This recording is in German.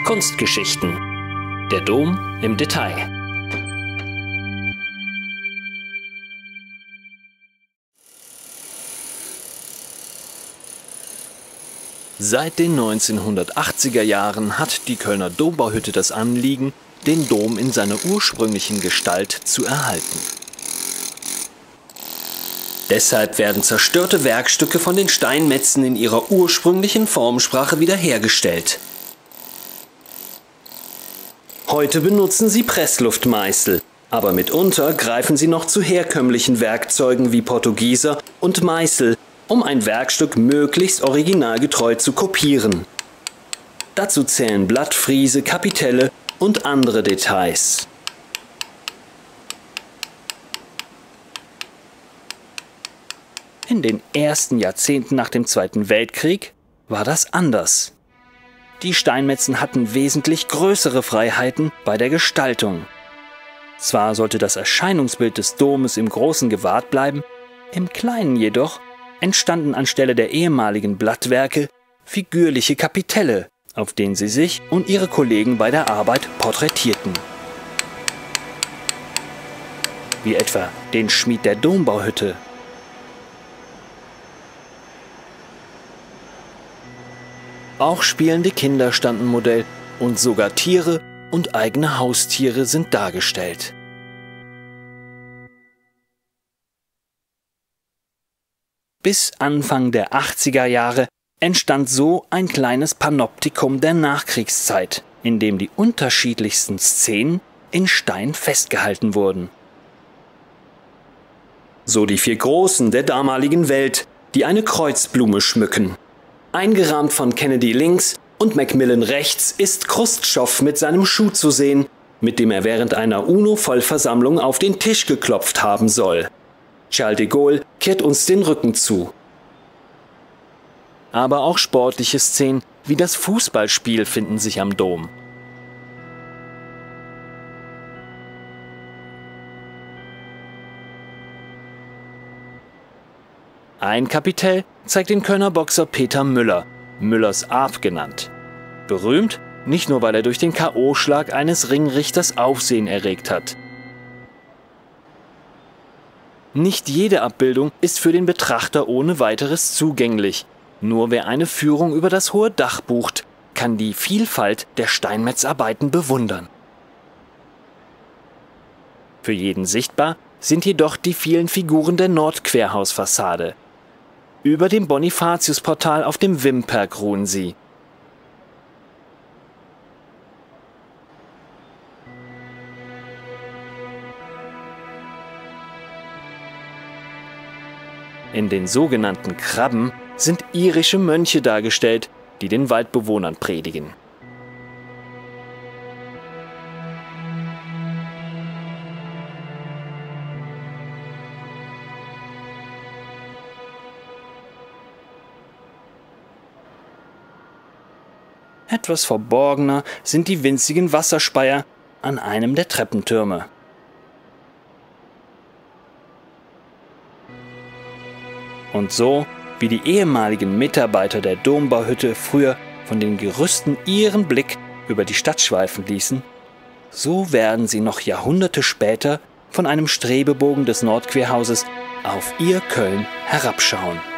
Kunstgeschichten. Der Dom im Detail. Seit den 1980er Jahren hat die Kölner Dombauhütte das Anliegen, den Dom in seiner ursprünglichen Gestalt zu erhalten. Deshalb werden zerstörte Werkstücke von den Steinmetzen in ihrer ursprünglichen Formsprache wiederhergestellt. Heute benutzen sie Pressluftmeißel, aber mitunter greifen sie noch zu herkömmlichen Werkzeugen wie Portugieser und Meißel, um ein Werkstück möglichst originalgetreu zu kopieren. Dazu zählen Blattfriese, Kapitelle und andere Details. In den ersten Jahrzehnten nach dem Zweiten Weltkrieg war das anders. Die Steinmetzen hatten wesentlich größere Freiheiten bei der Gestaltung. Zwar sollte das Erscheinungsbild des Domes im Großen gewahrt bleiben, im Kleinen jedoch entstanden anstelle der ehemaligen Blattwerke figürliche Kapitelle, auf denen sie sich und ihre Kollegen bei der Arbeit porträtierten. Wie etwa den Schmied der Dombauhütte. Auch spielende Kinder standen Modell und sogar Tiere und eigene Haustiere sind dargestellt. Bis Anfang der 80er Jahre entstand so ein kleines Panoptikum der Nachkriegszeit, in dem die unterschiedlichsten Szenen in Stein festgehalten wurden. So die 4 Großen der damaligen Welt, die eine Kreuzblume schmücken. Eingerahmt von Kennedy links und Macmillan rechts ist Chrustschov mit seinem Schuh zu sehen, mit dem er während einer UNO-Vollversammlung auf den Tisch geklopft haben soll. Charles de Gaulle kehrt uns den Rücken zu. Aber auch sportliche Szenen wie das Fußballspiel finden sich am Dom. Ein Kapitell zeigt den Kölner Boxer Peter Müller, Müllers Arp genannt. Berühmt, nicht nur weil er durch den K.O.-Schlag eines Ringrichters Aufsehen erregt hat. Nicht jede Abbildung ist für den Betrachter ohne weiteres zugänglich. Nur wer eine Führung über das hohe Dach bucht, kann die Vielfalt der Steinmetzarbeiten bewundern. Für jeden sichtbar sind jedoch die vielen Figuren der Nordquerhausfassade. Über dem Bonifatiusportal auf dem Wimperk ruhen sie. In den sogenannten Krabben sind irische Mönche dargestellt, die den Waldbewohnern predigen. Etwas verborgener sind die winzigen Wasserspeier an einem der Treppentürme. Und so, wie die ehemaligen Mitarbeiter der Dombauhütte früher von den Gerüsten ihren Blick über die Stadt schweifen ließen, so werden sie noch Jahrhunderte später von einem Strebebogen des Nordquerhauses auf ihr Köln herabschauen.